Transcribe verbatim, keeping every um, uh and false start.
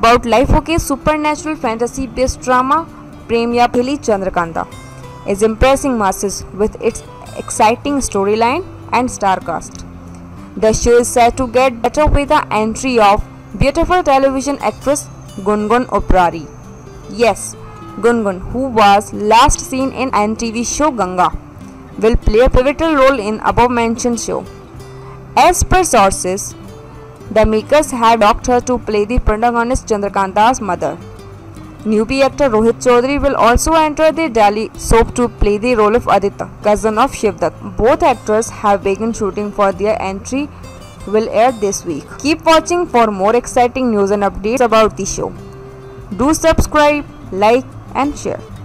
about Life Okay supernatural fantasy-based drama Prem Ya Phili Chandrakanta is impressing masses with its exciting storyline and star cast. The show is set to get better with the entry of beautiful television actress Gungun Oprari. Yes, Gungun, who was last seen in N T V show Ganga, will play a pivotal role in above-mentioned show. As per sources, the makers had asked her to play the protagonist Chandrakanta's mother. Newbie actor Rohit Chaudhary will also enter the Delhi soap to play the role of Aditya, cousin of Shivdak. Both actors have begun shooting for their entry will air this week. Keep watching for more exciting news and updates about the show. Do subscribe, like and share.